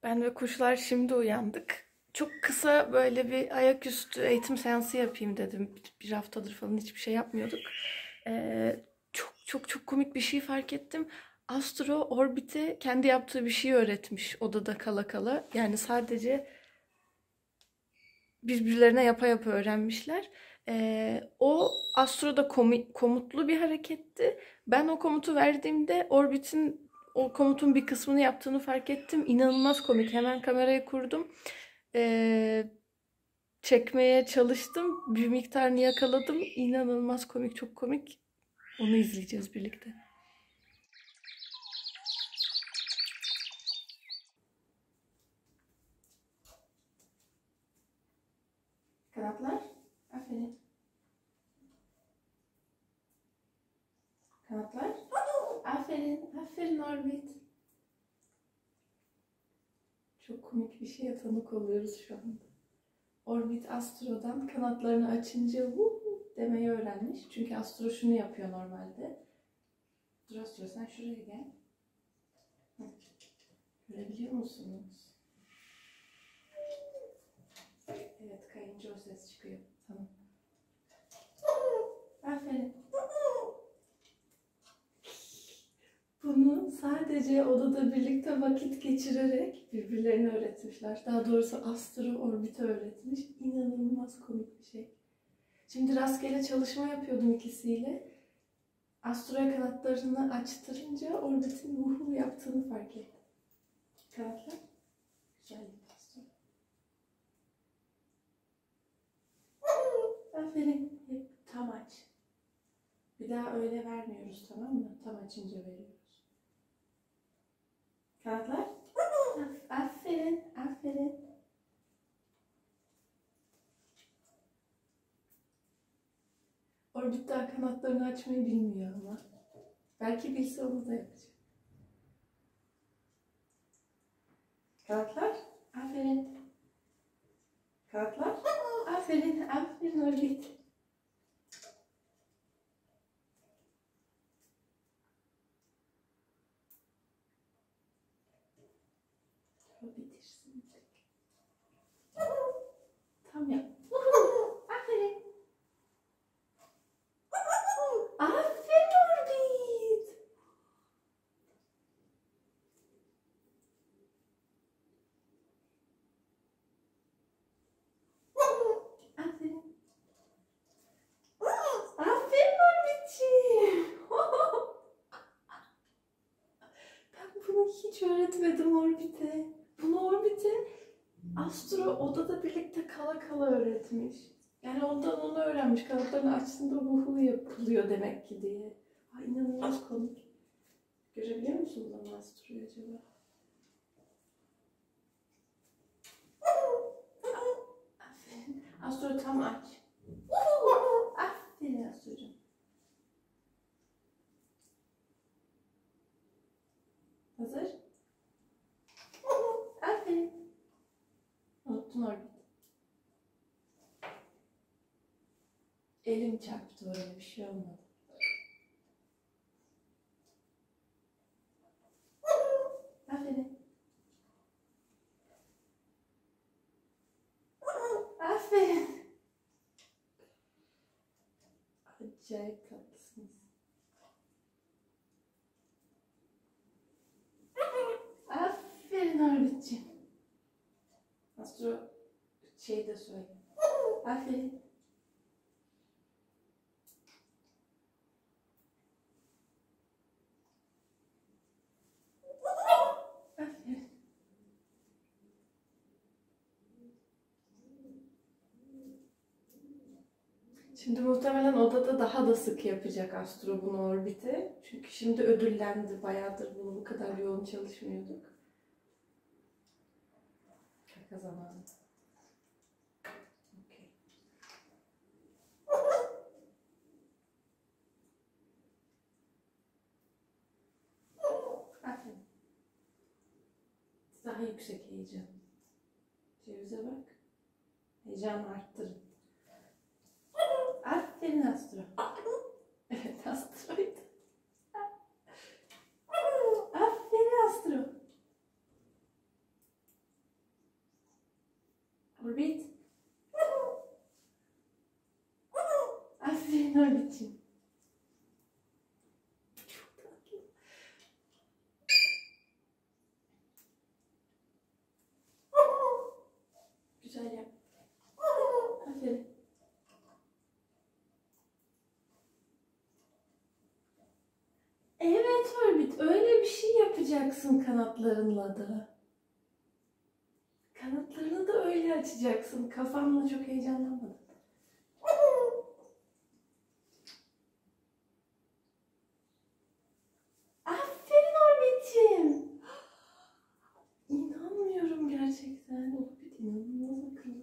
Ben ve kuşlar şimdi uyandık. Çok kısa böyle bir ayaküstü eğitim seansı yapayım dedim. Bir haftadır falan hiçbir şey yapmıyorduk. Çok komik bir şey fark ettim. Astro Orbit'e kendi yaptığı bir şey öğretmiş odada kala kala. Yani sadece birbirlerine yapa öğrenmişler. O Astro'da komutlu bir hareketti. Ben o komutu verdiğimde Orbit'in o komutun bir kısmını yaptığını fark ettim. İnanılmaz komik. Hemen kamerayı kurdum. Ee, Çekmeye çalıştım. Bir miktarını yakaladım. İnanılmaz komik, çok komik. Onu izleyeceğiz birlikte. Kanatlar. Aferin. Kanatlar. Aferin. Aferin Orbit. Çok komik bir şeye tanık oluyoruz şu anda. Orbit Astro'dan kanatlarını açınca demeyi öğrenmiş. Çünkü Astro şunu yapıyor normalde. Dur Astro, sen şuraya gel. Görebiliyor musunuz? Evet, kayınca o ses çıkıyor. Tamam. Aferin. Bunu sadece odada birlikte vakit geçirerek birbirlerine öğretmişler. Daha doğrusu Astro Orbit'e öğretmiş. İnanılmaz komik bir şey. Şimdi rastgele çalışma yapıyordum ikisiyle. Astro'ya kanatlarını açtırınca Orbit'in vuhu yaptığını fark ettim. Kanatlar. Güzel bir Astro. Aferin. Hep tam aç. Bir daha öyle vermiyoruz, tamam mı? Tam açınca veriyoruz. Kanatlar. Aferin. Aferin. Orbit daha kanatlarını açmayı bilmiyor ama. Belki bilse onu da yapacak. Kanatlar. Aferin. Kanatlar. Aferin. Aferin Orbit. O bitirsin. Tam yap. Aferin. Aferin Orbit. Aferin. Aferin Orbitciğim. Ben bunu hiç öğretmedim Orbit'e. Bunu Orbit'e Astro odada birlikte kala kala öğretmiş. Yani ondan onu öğrenmiş. Kanatlarını açtığında vuhu yapılıyor demek ki diye. Ay, inanılmaz komik. Görebiliyor musunuz ama Astro'yu acaba? Aferin. Astro tam aç. Aferin Astro'cum. Hazır? Aferin. Unuttun Orbit. Elim çarptı, öyle bir şey olmadı. Aferin. Aferin. Acayip tatlısınız. Aferin Orbit'ciğim. Astro şey de söyle. Aferin. Aferin. Şimdi muhtemelen odada daha da sık yapacak Astro bunu Orbit'e. Çünkü şimdi ödüllendi. Bayağıdır bunu bu kadar yoğun çalışmıyorduk. Şaka zamanı. Okay. Aferin. Daha yüksek heyecan. Cevize bak. Heyecanı arttırın. Aferin Astro. Evet, Astro'ydu. Aferin Astro. Orbit. Aferin Orbit'ciğim. Çok tatlı. Güzel yap. Aferin. Evet Orbit, öyle bir şey yapacaksın kanatlarınla da. Kanatlarını da öyle açacaksın. Kafamla çok heyecanlanmadım. Aferin Orbit'ciğim. İnanmıyorum gerçekten. Orbit inanılmaz akıllı.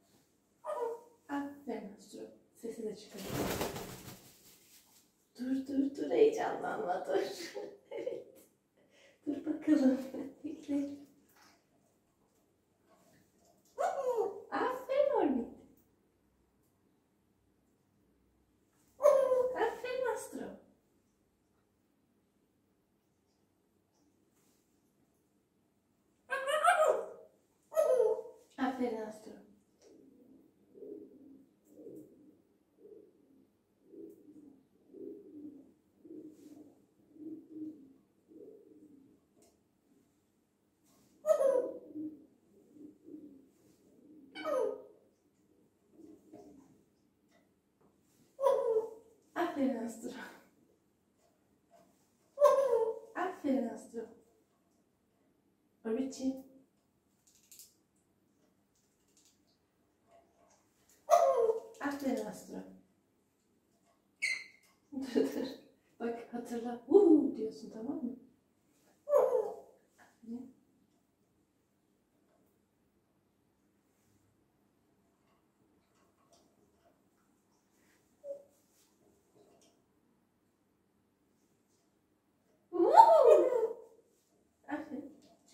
Aferin Astro. Sesi de çıkarıyor. Dur heyecanlanma dur. Evet. Dur bakalım. Bekle. Aferin Orbit. Aferin Astro. Aferin Astro. Aferin Astro. Aferin Astro. Orbit'ciğim. Aferin Astro. Dur. Bak hatırla. Vuhu diyorsun tamam mı? Aferin. Vuhu. Aferin.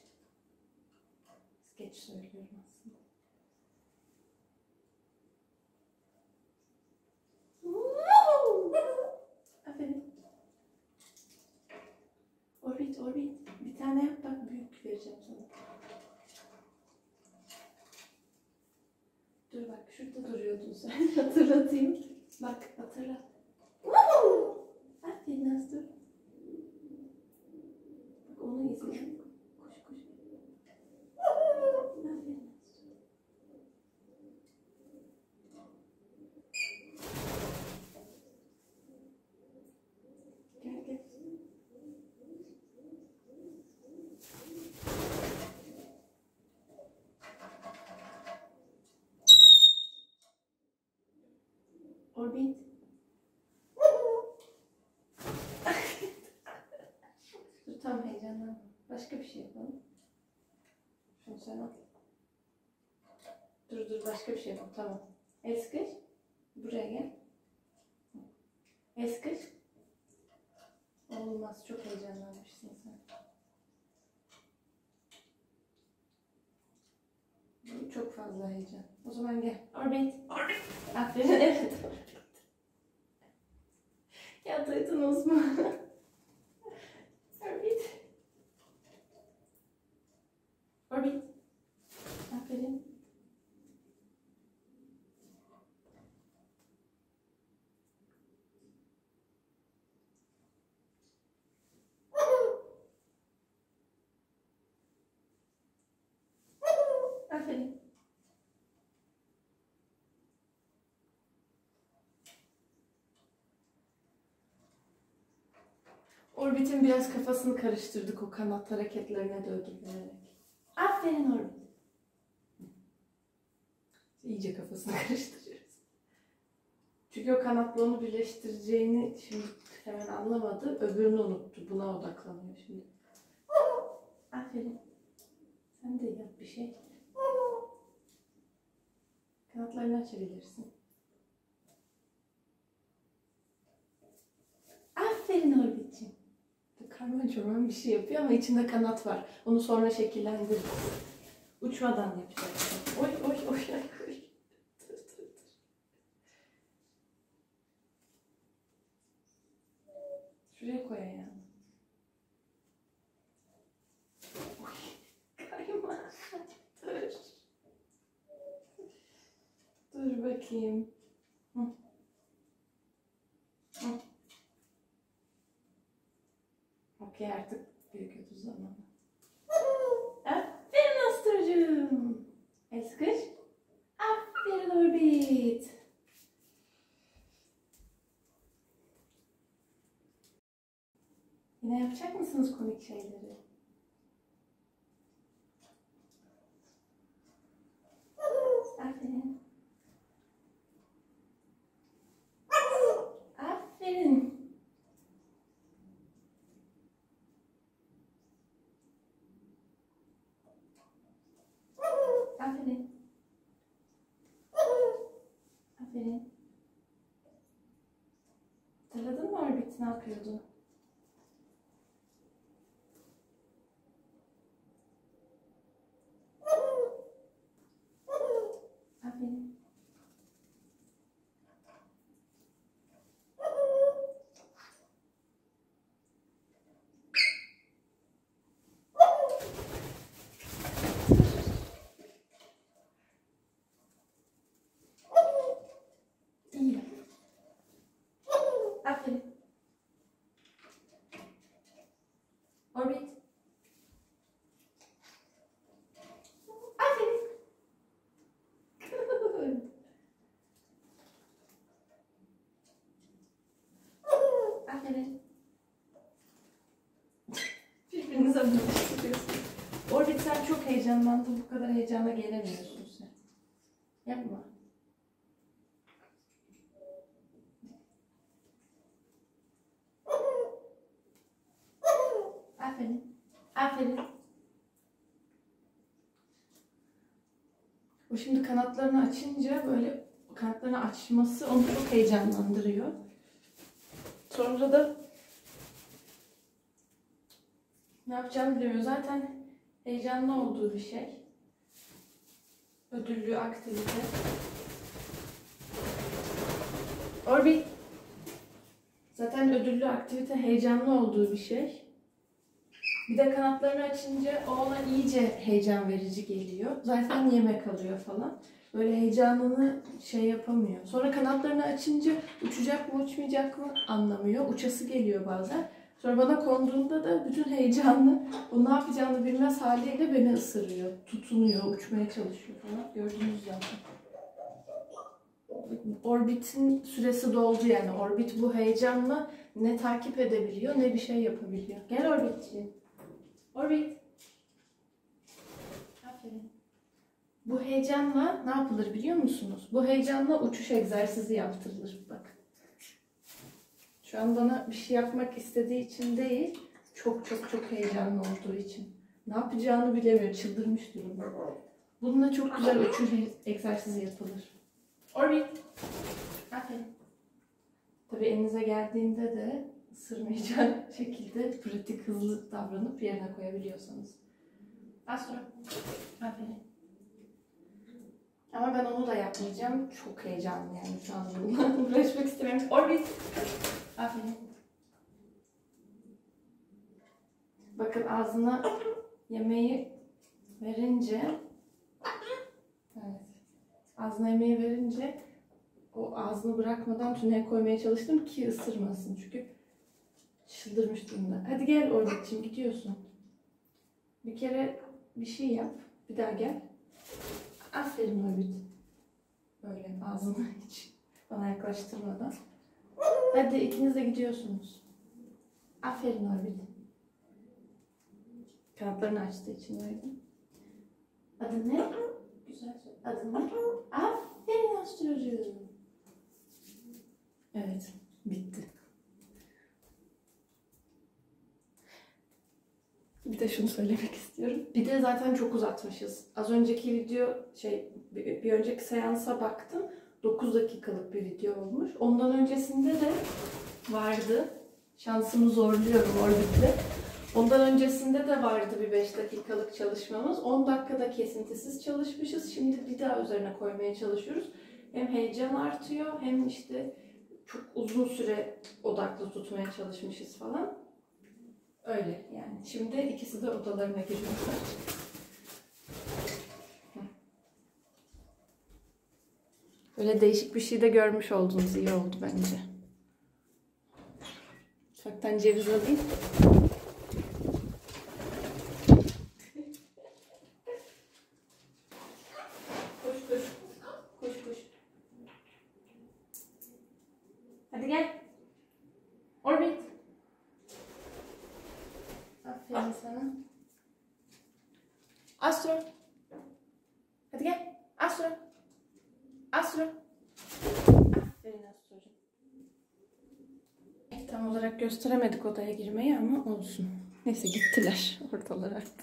Geç söylüyorum aslında. Vuhu. Aferin. Orbit. Bir tane yap bak büyük vereceğim sana. Dur bak şurada duruyordun sen. Hatırlatayım. Bak hatırla. Aferin Astro. Bak onu izle. Koş. Aferin Astro. Gel. Orbit. Dur tam heyecanlanma. Başka bir şey yapalım. Şunu sen al. Dur başka bir şey yapalım. Tamam. El sıkış. Buraya gel. El sıkış. Olmaz. Çok heyecanlanmışsın sen. Çok fazla heyecan. O zaman gel. Orbit. Aferin. Evet. Ya duydunuz mu? Orbit. Aferin. Aferin. Orbit'in biraz kafasını karıştırdık o kanat hareketlerine de ödül vererek. Aferin Orbit. İyice kafasını karıştırıyoruz. Çünkü o kanatla onu birleştireceğini şimdi hemen anlamadı. Öbürünü unuttu. Buna odaklanıyor şimdi. Aferin. Sen de yap bir şey. Kanatlarını açabilirsin. Aferin Orbit'ciğim. Karman çorman bir şey yapıyor ama içinde kanat var. Onu sonra şekillendiririz. Uçmadan yapacaksın. Oy. Dur. Şuraya koy ayağını. Oy. Kayma. Dur. Dur bakayım. Hı. Hı. Okey, artık büyük ödül zamanı. Aferin Asturcuğum. El sıkış. Aferin Orbit. Yine yapacak mısınız komik şeyleri? Aferin. Aferin. Aferin. Aferin. Hatırladın mı Orbit ne yapıyordu? Aferin. İyi. Aferin. Orbit. Aferin. Good. Aferin. Birbirinize buluşturuyorsunuz. Orbit sen çok heyecanlandın. Bu kadar heyecana gelemiyorsun sen. Yapma. Aferin. Aferin. O şimdi kanatlarını açınca böyle kanatlarını açması onu çok heyecanlandırıyor. Sonra da ne yapacağını bilemiyor. Zaten heyecanlı olduğu bir şey. Ödüllü aktivite. Orbit. Zaten ödüllü aktivite heyecanlı olduğu bir şey. Bir de kanatlarını açınca o ona iyice heyecan verici geliyor. Zaten yemek alıyor falan. Böyle heyecanını şey yapamıyor. Sonra kanatlarını açınca uçacak mı uçmayacak mı anlamıyor. Uçası geliyor bazen. Sonra bana konduğunda da bütün heyecanlı, o ne yapacağını bilmez haliyle beni ısırıyor. Tutunuyor, uçmaya çalışıyor falan. Gördünüz zaten. Orbit'in süresi doldu yani. Orbit bu heyecanla ne takip edebiliyor ne bir şey yapabiliyor. Gel Orbit'ciğim. Orbit. Aferin. Bu heyecanla ne yapılır biliyor musunuz? Bu heyecanla uçuş egzersizi yaptırılır. Bak. Şu an bana bir şey yapmak istediği için değil, çok heyecanlı olduğu için. Ne yapacağını bilemiyor, çıldırmış durumda. Bununla çok güzel uçuş egzersizi yapılır. Orbit. Aferin. Tabii elinize geldiğinde de ısırmayacak şekilde pratik, hızlı davranıp yerine koyabiliyorsanız. Az sonra. Aferin. Ama ben onu da yapmayacağım. Çok heyecanlı yani şu an bununla uğraşmak istemiyorum. Orbit. Aferin. Bakın ağzına yemeği verince, evet, ağzına yemeği verince o ağzını bırakmadan tüneye koymaya çalıştım ki ısırmasın. Çünkü çıldırmış durumda. Hadi gel Orbit'ciğim, gidiyorsun. Bir kere bir şey yap. Bir daha gel. Aferin Orbit. Böyle ağzını hiç bana yaklaştırmadan. Hadi ikiniz de gidiyorsunuz. Aferin Orbit. Kanatlarını açtığı için öyle. Adı ne? Güzel söyle. Adı ne? Aferin Astrocuğum. Evet. Bitti. Bir de şunu söylemek istiyorum. Bir de zaten çok uzatmışız. Az önceki video bir önceki seansa baktım. 9 dakikalık bir video olmuş. Ondan öncesinde de vardı. Şansımı zorluyorum Orbit'le. Ondan öncesinde de vardı bir 5 dakikalık çalışmamız. 10 dakikada kesintisiz çalışmışız. Şimdi bir daha üzerine koymaya çalışıyoruz. Hem heyecan artıyor hem işte çok uzun süre odaklı tutmaya çalışmışız falan. Öyle yani. Şimdi ikisi de odalarına giriyorlar. Böyle değişik bir şey de görmüş oldunuz. İyi oldu bence. Mutfaktan ceviz alayım. Koş koş. Koş koş. Hadi gel. Orbit. Aferin sana. Astro. Hadi gel. Astro. Astro. Aferin Astro'cum. Tam olarak gösteremedik odaya girmeyi ama olsun. Neyse gittiler ortalar artık.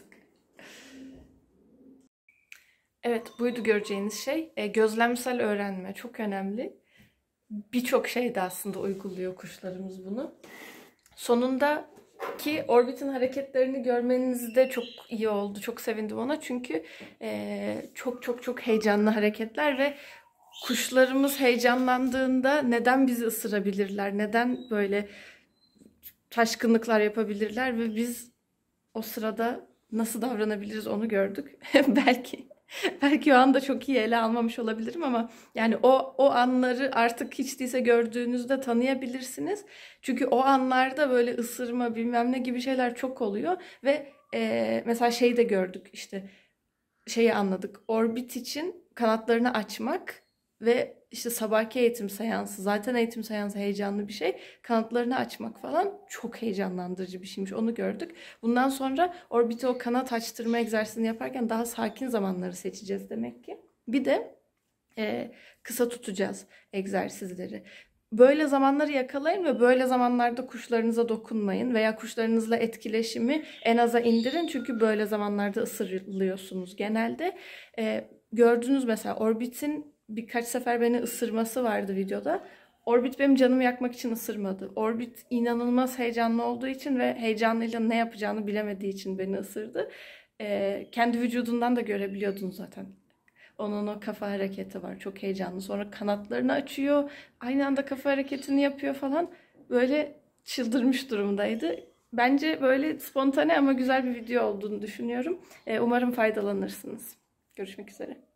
Evet, buydu göreceğiniz şey. Gözlemsel öğrenme çok önemli. Birçok şeyde aslında uyguluyor kuşlarımız bunu. Sonunda ki Orbit'in hareketlerini görmeniz de çok iyi oldu. Çok sevindim ona. Çünkü çok heyecanlı hareketler ve kuşlarımız heyecanlandığında neden bizi ısırabilirler? Neden böyle taşkınlıklar yapabilirler ve biz o sırada nasıl davranabiliriz onu gördük. Belki o anda çok iyi ele almamış olabilirim ama yani o anları artık hiç değilse gördüğünüzde tanıyabilirsiniz. Çünkü o anlarda böyle ısırma bilmem ne gibi şeyler çok oluyor ve mesela şeyi de gördük, işte şeyi anladık. Orbit için kanatlarını açmak ve işte sabahki eğitim seansı, zaten eğitim seansı heyecanlı bir şey. Kanatlarını açmak falan çok heyecanlandırıcı bir şeymiş. Onu gördük. Bundan sonra Orbit'e o kanat açtırma egzersizini yaparken daha sakin zamanları seçeceğiz demek ki. Bir de kısa tutacağız egzersizleri. Böyle zamanları yakalayın ve böyle zamanlarda kuşlarınıza dokunmayın veya kuşlarınızla etkileşimi en aza indirin. Çünkü böyle zamanlarda ısırılıyorsunuz genelde. Gördünüz mesela Orbit'in birkaç sefer beni ısırması vardı videoda. Orbit benim canımı yakmak için ısırmadı. Orbit inanılmaz heyecanlı olduğu için ve heyecanıyla ne yapacağını bilemediği için beni ısırdı. Kendi vücudundan da görebiliyordun zaten. Onun o kafa hareketi var. Çok heyecanlı. Sonra kanatlarını açıyor. Aynı anda kafa hareketini yapıyor falan. Böyle çıldırmış durumdaydı. Bence böyle spontane ama güzel bir video olduğunu düşünüyorum. Umarım faydalanırsınız. Görüşmek üzere.